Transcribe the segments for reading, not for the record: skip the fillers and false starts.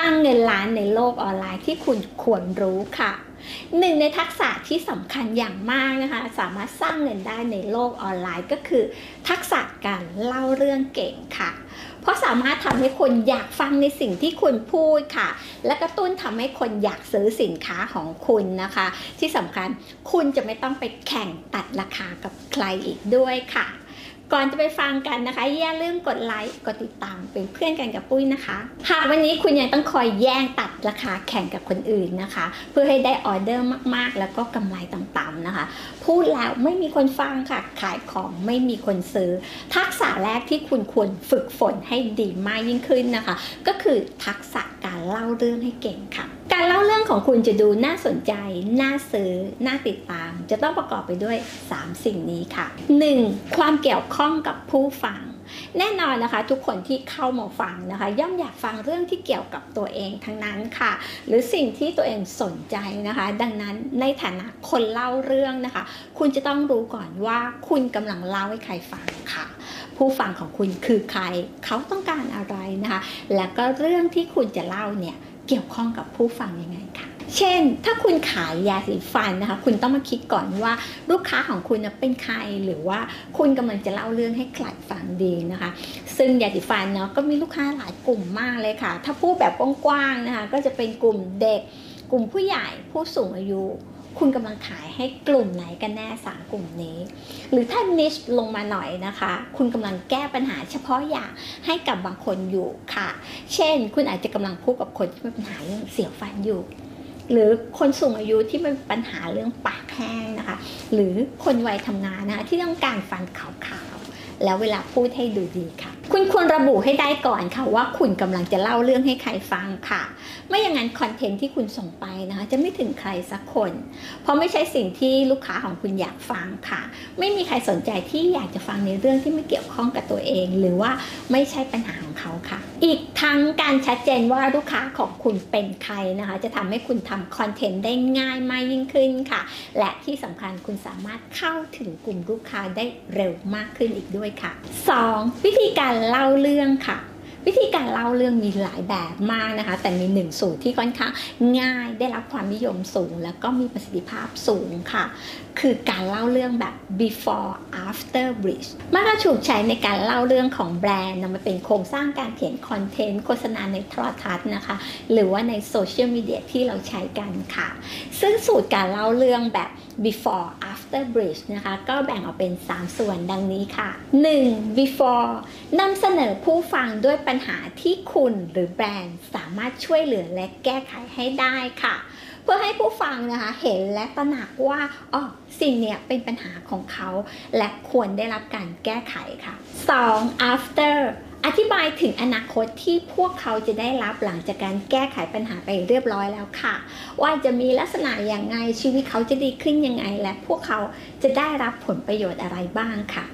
ร้างเงินล้านในโลกออนไลน์ที่คุณควรรู้ค่ะหนึ่งในทักษะที่สำคัญอย่างมากนะคะสามารถสร้างเงินได้ในโลกออนไลน์ก็คือทักษะการเล่าเรื่องเก่งค่ะเพราะสามารถทำให้คนอยากฟังในสิ่งที่คุณพูดค่ะและกระตุ้นทำให้คนอยากซื้อสินค้าของคุณนะคะที่สำคัญคุณจะไม่ต้องไปแข่งตัดราคากับใครอีกด้วยค่ะก่อนจะไปฟังกันนะคะอย่าลืมกดไลค์กดติดตามเป็นเพื่อนกันกับปุ้ยนะคะหากวันนี้คุณยังต้องคอยแย่งตัดราคาแข่งกับคนอื่นนะคะเพื่อให้ได้ออเดอร์มากๆแล้วก็กำไรต่ำๆนะคะพูดแล้วไม่มีคนฟังค่ะขายของไม่มีคนซื้อทักษะแรกที่คุณควรฝึกฝนให้ดีมากยิ่งขึ้นนะคะก็คือทักษะการเล่าเรื่องให้เก่งค่ะการเล่าเรื่องของคุณจะดูน่าสนใจน่าซื้อน่าติดตามจะต้องประกอบไปด้วย3สิ่งนี้ค่ะ 1. ความเกี่ยวข้องกับผู้ฟังแน่นอนนะคะทุกคนที่เข้ามาฟังนะคะย่อมอยากฟังเรื่องที่เกี่ยวกับตัวเองทั้งนั้นค่ะหรือสิ่งที่ตัวเองสนใจนะคะดังนั้นในฐานะคนเล่าเรื่องนะคะคุณจะต้องรู้ก่อนว่าคุณกำลังเล่าให้ใครฟังค่ะผู้ฟังของคุณคือใครเขาต้องการอะไรนะคะแล้วก็เรื่องที่คุณจะเล่าเนี่ยเกี่ยวข้องกับผู้ฟังยังไงค่ะเช่นถ้าคุณขายยาสีฟันนะคะคุณต้องมาคิดก่อนว่าลูกค้าของคุณเป็นใครหรือว่าคุณกำลังจะเล่าเรื่องให้ใครฟังดีนะคะซึ่งยาสีฟันเนาะก็มีลูกค้าหลายกลุ่มมากเลยค่ะถ้าพูดแบบกว้างๆนะคะก็จะเป็นกลุ่มเด็กกลุ่มผู้ใหญ่ผู้สูงอายุคุณกำลังขายให้กลุ่มไหนกันแน่3กลุ่มนี้หรือถ้า niche ลงมาหน่อยนะคะคุณกำลังแก้ปัญหาเฉพาะอย่างให้กับบางคนอยู่ค่ะเช่นคุณอาจจะกำลังพูดกับคนที่มีปัญหาเรื่องเสียวฟันอยู่หรือคนสูงอายุที่มีปัญหาเรื่องปากแห้งนะคะหรือคนวัยทำงานนะคะที่ต้องการฟันขาวๆแล้วเวลาพูดให้ดูดีค่ะคุณควรระบุให้ได้ก่อนค่ะว่าคุณกำลังจะเล่าเรื่องให้ใครฟังค่ะไม่อย่างนั้นคอนเทนต์ที่คุณส่งไปนะคะจะไม่ถึงใครสักคนเพราะไม่ใช่สิ่งที่ลูกค้าของคุณอยากฟังค่ะไม่มีใครสนใจที่อยากจะฟังในเรื่องที่ไม่เกี่ยวข้องกับตัวเองหรือว่าไม่ใช่ปัญหาของเขาค่ะอีกทั้งการชัดเจนว่าลูกค้าของคุณเป็นใครนะคะจะทำให้คุณทำคอนเทนต์ได้ง่ายมากยิ่งขึ้นค่ะและที่สำคัญคุณสามารถเข้าถึงกลุ่มลูกค้าได้เร็วมากขึ้นอีกด้วยค่ะ 2. วิธีการเล่าเรื่องค่ะวิธีการเล่าเรื่องมีหลายแบบมากนะคะแต่มี1สูตรที่ค่อนข้างง่ายได้รับความนิยมสูงแล้วก็มีประสิทธิภาพสูงค่ะคือการเล่าเรื่องแบบ before after bridge มักจะถูกใช้ในการเล่าเรื่องของแบรนด์นำมาเป็นโครงสร้างการเขียนคอนเทนต์โฆษณาในโทรทัศน์นะคะหรือว่าในโซเชียลมีเดียที่เราใช้กันค่ะซึ่งสูตรการเล่าเรื่องแบบ before after bridge นะคะก็แบ่งออกเป็น3ส่วนดังนี้ค่ะ 1. before นำเสนอผู้ฟังด้วยปัญหาที่คุณหรือแบรนด์สามารถช่วยเหลือและแก้ไขให้ได้ค่ะเพื่อให้ผู้ฟังนะคะเห็นและตระหนักว่าสิ่งเนี้ยเป็นปัญหาของเขาและควรได้รับการแก้ไขค่ะ 2. after อธิบายถึงอนาคตที่พวกเขาจะได้รับหลังจากการแก้ไขปัญหาไปเรียบร้อยแล้วค่ะว่าจะมีลักษณะอย่างไรชีวิตเขาจะดีขึ้นยังไงและพวกเขาจะได้รับผลประโยชน์อะไรบ้างค่ะ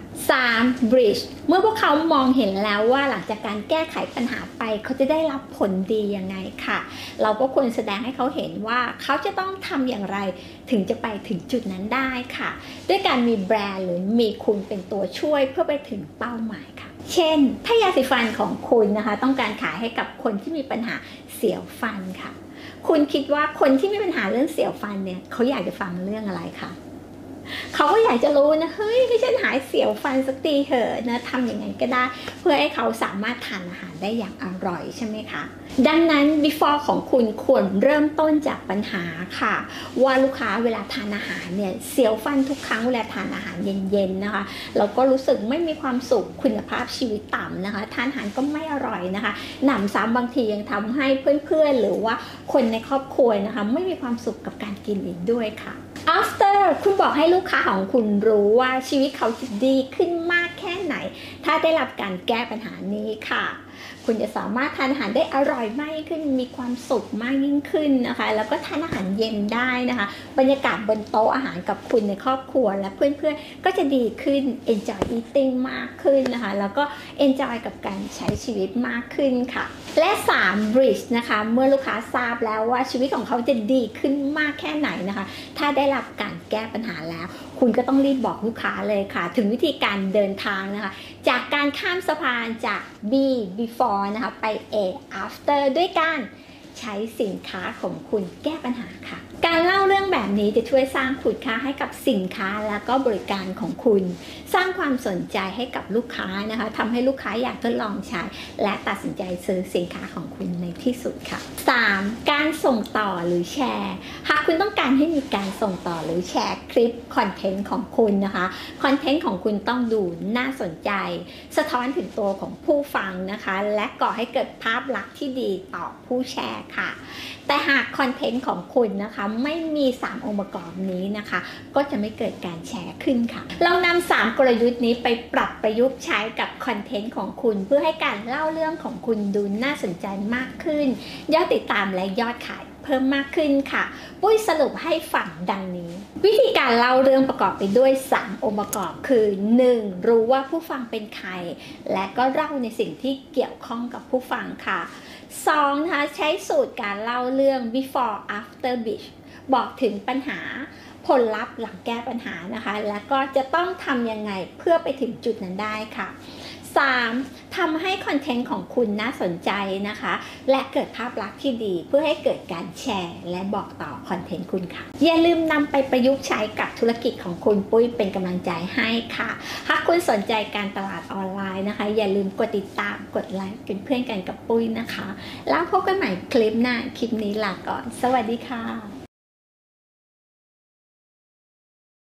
3. bridge เมื่อพวกเขามองเห็นแล้วว่าหลังจากการแก้ไขปัญหาไปเขาจะได้รับผลดียังไงค่ะเราก็ควรแสดงให้เขาเห็นว่าเขาจะต้องทำอย่างไรถึงจะไปถึงจุดนั้นได้ค่ะด้วยการมีแบรนด์หรือมีคุณเป็นตัวช่วยเพื่อไปถึงเป้าหมายค่ะเช่นถ้ายาสีฟันของคุณนะคะต้องการขายให้กับคนที่มีปัญหาเสียวฟันค่ะคุณคิดว่าคนที่มีปัญหาเรื่องเสียวฟันเนี่ยเขาอยากจะฟังเรื่องอะไรคะเขาก็อยากจะรู้นะเฮ้ยให้ฉันหายเสียวฟันสักทีเถอะนะทำยังไงก็ได้เพื่อให้เขาสามารถทานอาหารได้อย่างอร่อยใช่ไหมคะดังนั้น before ของคุณควรเริ่มต้นจากปัญหาค่ะว่าลูกค้าเวลาทานอาหารเนี่ยเสียวฟันทุกครั้งเวลาทานอาหารเย็นๆนะคะเราก็รู้สึกไม่มีความสุขคุณภาพชีวิตต่ำนะคะทานอาหารก็ไม่อร่อยนะคะหนำซ้ำบางทียังทำให้เพื่อนๆหรือว่าคนในครอบครัวนะคะไม่มีความสุขกับการกินอีกด้วยค่ะafter คุณบอกให้ลูกค้าของคุณรู้ว่าชีวิตเขาจะดีขึ้นมากแค่ไหนถ้าได้รับการแก้ปัญหานี้ค่ะคุณจะสามารถทานอาหารได้อร่อยมากยิ่งขึ้นมีความสุขมากยิ่งขึ้นนะคะแล้วก็ทานอาหารเย็นได้นะคะบรรยากาศบนโต๊ะอาหารกับคุณในครอบครัวและเพื่อนๆก็จะดีขึ้น enjoy eating มากขึ้นนะคะแล้วก็ enjoy กับการใช้ชีวิตมากขึ้นค่ะและ 3. bridge นะคะเมื่อลูกค้าทราบแล้วว่าชีวิตของเขาจะดีขึ้นมากแค่ไหนนะคะถ้าได้รับการแก้ปัญหาแล้วคุณก็ต้องรีบบอกลูกค้าเลยค่ะถึงวิธีการเดินทางนะคะจากการข้ามสะพานจาก B before นะคะไป A after ด้วยการใช้สินค้าของคุณแก้ปัญหาค่ะการเล่าเรื่องแบบนี้จะช่วยสร้างคุณค่าให้กับสินค้าและก็บริการของคุณสร้างความสนใจให้กับลูกค้านะคะทำให้ลูกค้าอยากทดลองใช้และตัดสินใจซื้อสินค้าของคุณในที่สุดค่ะ 3. การส่งต่อหรือแชร์หากคุณต้องการให้มีการส่งต่อหรือแชร์คลิปคอนเทนต์ของคุณนะคะคอนเทนต์ของคุณต้องดูน่าสนใจสะท้อนถึงตัวของผู้ฟังนะคะและก่อให้เกิดภาพลักษณ์ที่ดีต่อผู้แชร์ค่ะแต่หากคอนเทนต์ของคุณนะคะไม่มี3องค์ประกอบนี้นะคะก็จะไม่เกิดการแชร์ขึ้นค่ะลองนำ3กลยุทธ์นี้ไปปรับประยุกต์ใช้กับคอนเทนต์ของคุณเพื่อให้การเล่าเรื่องของคุณดูน่าสนใจมากขึ้นยอดติดตามและยอดขายเพิ่มมากขึ้นค่ะปุ้ยสรุปให้ฟังดังนี้วิธีการเล่าเรื่องประกอบไปด้วย3องค์ประกอบคือ 1. รู้ว่าผู้ฟังเป็นใครและก็เล่าในสิ่งที่เกี่ยวข้องกับผู้ฟังค่ะ2นะคะใช้สูตรการเล่าเรื่อง before after bitch บอกถึงปัญหาผลลัพธ์หลังแก้ปัญหานะคะแล้วก็จะต้องทำยังไงเพื่อไปถึงจุดนั้นได้ค่ะ 3. ทำให้คอนเทนต์ของคุณน่าสนใจนะคะและเกิดภาพลักษณ์ที่ดีเพื่อให้เกิดการแชร์และบอกต่อคอนเทนต์คุณค่ะอย่าลืมนำไปประยุกต์ใช้กับธุรกิจของคุณปุ้ยเป็นกำลังใจให้ค่ะหากคุณสนใจการตลาดออนไลน์นะคะอย่าลืมกดติดตามกดไลค์เป็นเพื่อนกันกับปุ้ยนะคะแล้วพบกันใหม่คลิปหน้าคลิปนี้ลาก่อนสวัสดีค่ะ